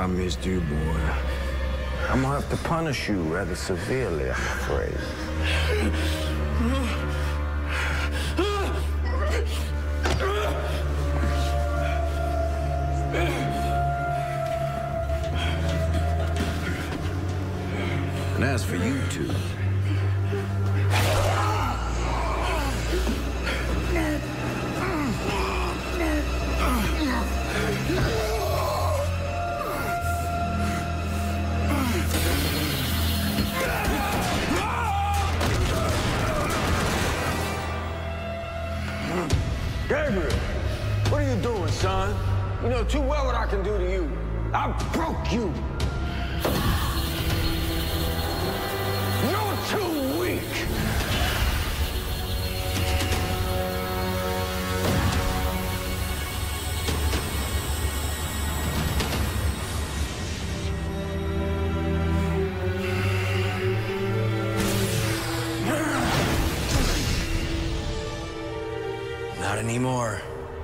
I missed you, boy. I'm gonna have to punish you rather severely, I'm afraid. And as for you two, Gabriel, what are you doing, son? You know too well what I can do to you. I broke you. You're too weak. Not anymore.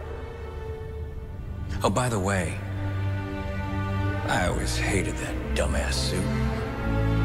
Oh, by the way, I always hated that dumbass suit.